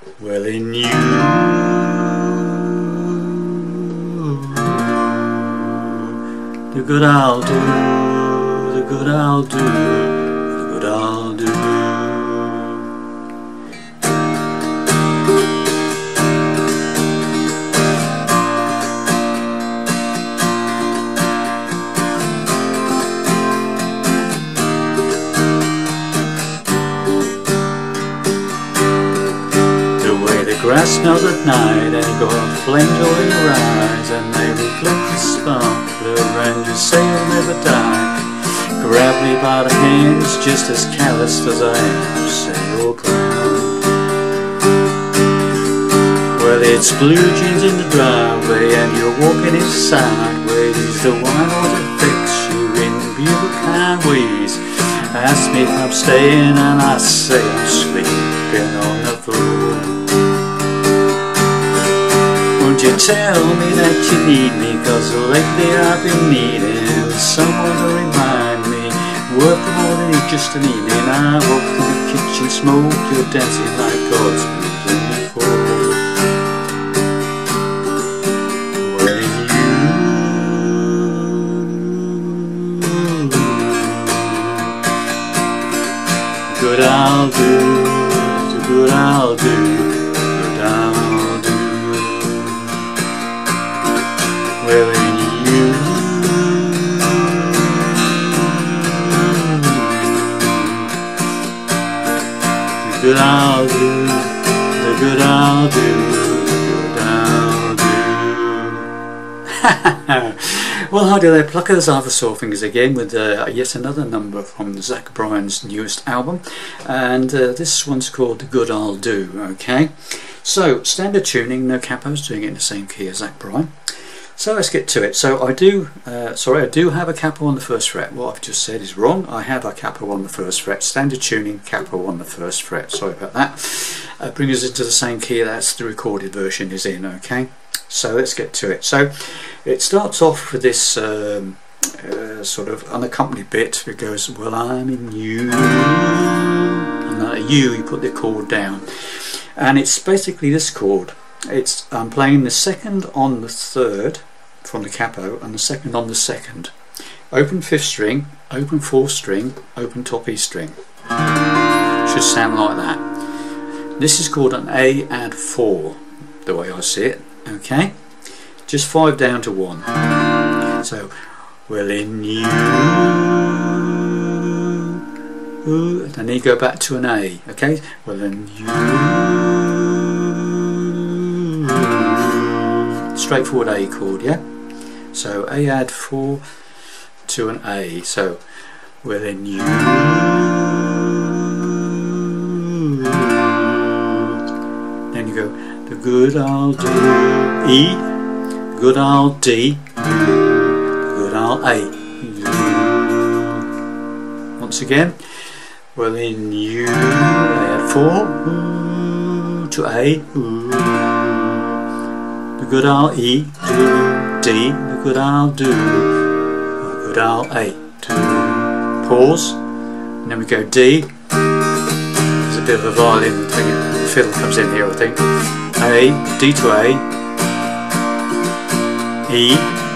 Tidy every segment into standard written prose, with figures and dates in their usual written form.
Well, in you, the good I'll do, the good I'll do, the good I'll do. Grass smells at night and you've got flames all in your eyes, and they reflect the sparkler and you say you'll never die. Grab me by the hands just as calloused as I am, say you're proud. Well, it's blue jeans in the driveway and you're walking inside. Ways the wine always affects you in beautiful kind ways. Ask me if I'm staying and I say I'm sleeping on the floor. Won't you tell me that you need me, cause lately I've been needing someone to remind me, worth more than just an evening. I walk through the kitchen, smoke, you're dancing like God's moving before. Well, you, good I'll do, the good I'll do, good I'll do. Well, in you, the good I'll do, the good I'll do, the good I'll do. Well, hi there, pluckers. Arthur Sawfingers again with yet another number from Zach Bryan's newest album, and this one's called The Good I'll Do. Okay, so standard tuning, no capos, doing it in the same key as Zach Bryan. So let's get to it. So I do have a capo on the first fret. What I've just said is wrong. I have a capo on the first fret. Standard tuning, capo on the first fret. Sorry about that. Brings us into the same key that's the recorded version is in. Okay. So let's get to it. So it starts off with this sort of unaccompanied bit. It goes, well, I'm in you, and that you put the chord down, and it's basically this chord. I'm playing the second on the third from the capo and the second on the second. Open fifth string, open fourth string, open top E string. Should sound like that. This is called an A add 4, the way I see it. Okay, just 5 down to 1. So, well, in you, and then you go back to an A. Okay, well, in you. Straightforward A chord, yeah? So A add 4 to an A. So we're in you. Then you go, the good I'll do E, good I'll D, good I'll A. Once again, well, in you, A add 4 to A. The good I'll E, do, D, the good I'll do, the good I'll A, do, pause, and then we go D. There's a bit of a violin thing, the fiddle comes in here I think. A, D to A, E,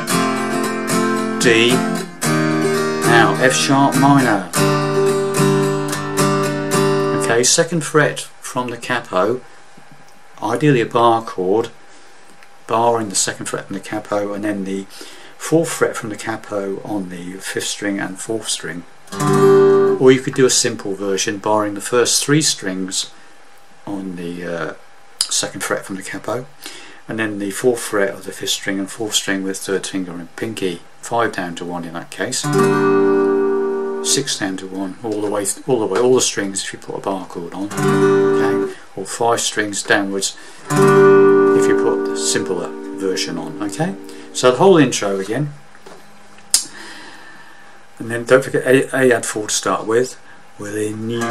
D, now F sharp minor. Okay, second fret from the capo, ideally a bar chord, bar in the second fret from the capo, and then the fourth fret from the capo on the fifth string and fourth string. Or you could do a simple version, barring the first 3 strings on the second fret from the capo, and then the fourth fret of the fifth string and fourth string with third finger and pinky. 5 down to 1 in that case. 6 down to 1, all the strings if you put a bar chord on. Okay, or 5 strings downwards if you put the simpler version on. Okay, so the whole intro again, and then don't forget A add 4 to start with. Well, in you,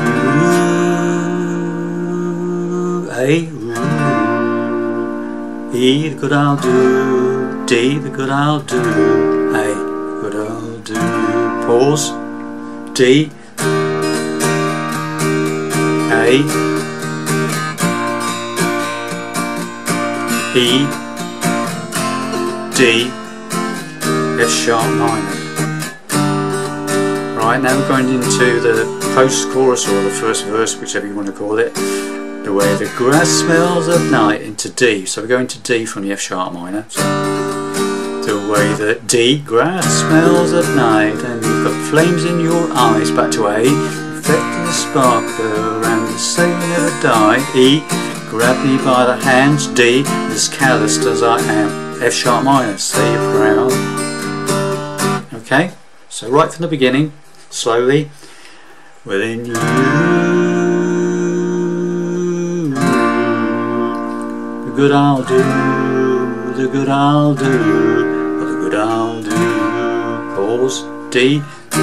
A, E, the good I'll do, D, the good I'll do, A, the good I'll do, pause, D, A, E, D, F sharp minor. Right, now we're going into the post-chorus or the first verse, whichever you want to call it. The way the grass smells at night into D. So we're going to D from the F sharp minor. So, the way that D, grass smells at night, and you've got flames in your eyes. Back to A, reflecting the sparkler, and the say you never die. E, grab me by the hands. D, as calloused as I am. F sharp minor, say you're proud. Okay, so right from the beginning, slowly. Within you, the good I'll do, the good I'll do, the good I'll do. Pause. D,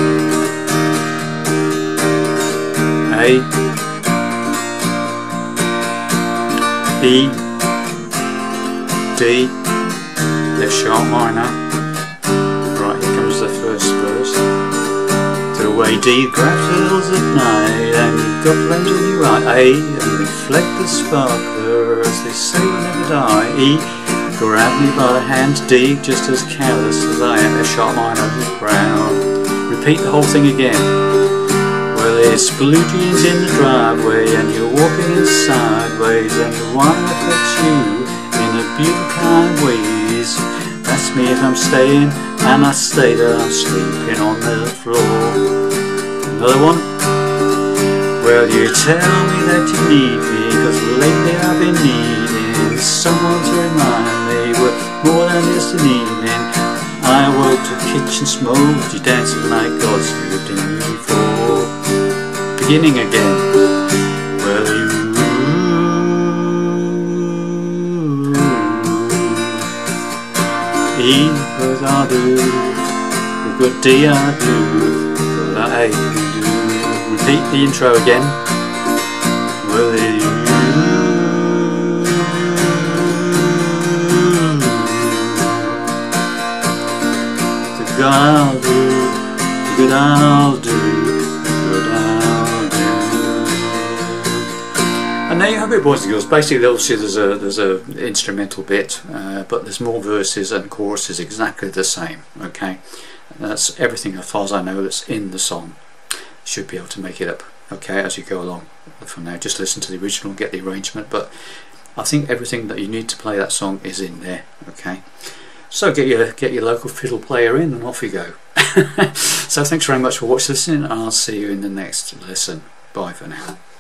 A, E, D, F sharp minor. Right, here comes the first verse. The way D grabs hills at night, and you've got flames in your eye. A, and reflect the sparkler, as they say will never die. E, grab me by the hand. D, just as careless as I am. F sharp minor, proud. Repeat the whole thing again. Well, it's blue jeans in the driveway, and you're walking in sideways, and the wine affects you in a beautiful kind of ways. Ask me if I'm staying, and I stay there, I'm sleeping on the floor. Another one. Well, you tell me that you need me, cause lately I've been needing someone to remind me we're more than just an evening. I awoke to kitchen smoke, you dancing like God's lived in you before. Beginning again. Well, you E, cause I do, the good D I do, but I do. Repeat the intro again. Well, you, the good I'll do, the good I'll do, the good I'll do. And there you have it, boys and girls. Basically, obviously there's a instrumental bit, but there's more verses and choruses exactly the same. Okay, that's everything as far as I know that's in the song. Should be able to make it up. Okay, as you go along from now. Just listen to the original, get the arrangement. But I think everything that you need to play that song is in there. Okay, so get your local fiddle player in, and off you go. So thanks very much for listening. I'll see you in the next lesson. Bye for now.